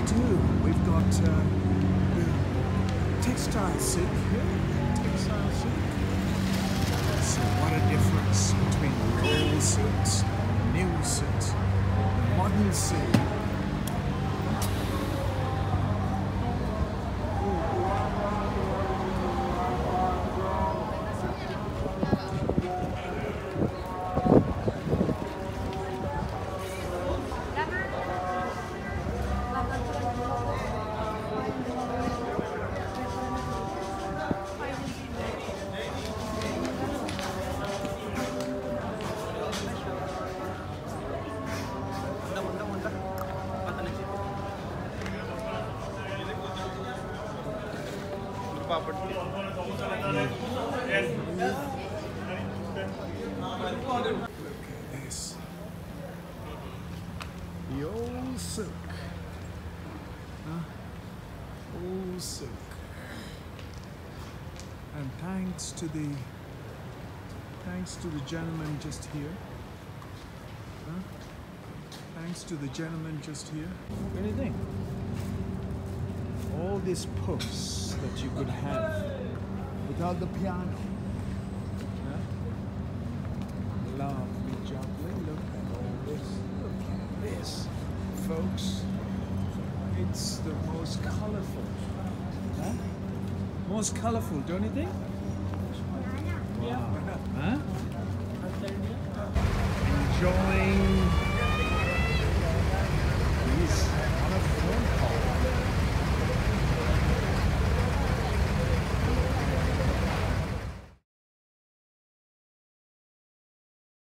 do. We've got the Textile Souk here. Textile Souk. So what a difference between the old suits, the new suits, the modern suit. Look at this. The old Souk. Old Souk. And thanks to the gentleman just here. Thanks to the gentleman just here. What do you think? All these posts that you could have without the piano. Lovely jubbly. Look at all this. Look at this, folks. It's the most colorful. Most colorful, don't you think? Wow. Enjoying